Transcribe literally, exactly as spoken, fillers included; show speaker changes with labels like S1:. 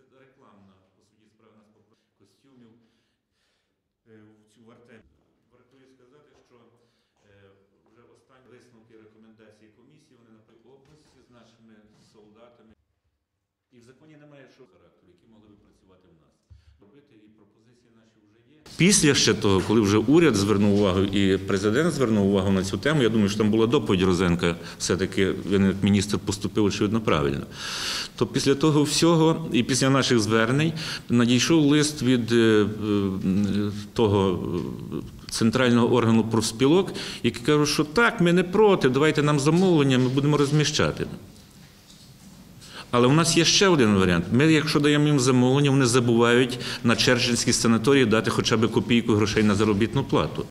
S1: Це рекламна, по суті, справа нас по костюмів в цю Артемію. Вартує сказати, що вже останні висновки рекомендації комісії, вони на області з нашими солдатами. І в законі немає що характеру, які могли б працювати в нас. Робити, і пропозиції наші вже є. Після ще того, коли вже уряд звернув увагу і президент звернув увагу на цю тему, я думаю, що там була доповідь Розенка, все-таки він як міністр поступив, очевидно, правильно. То після того всього і після наших звернень надійшов лист від того центрального органу профспілок, який каже, що так, ми не проти, давайте нам замовлення, ми будемо розміщати. Але у нас є ще один варіант. Ми, якщо даємо їм замовлення, вони забувають на Черчилльській санаторії дати хоча б копійку грошей на заробітну плату.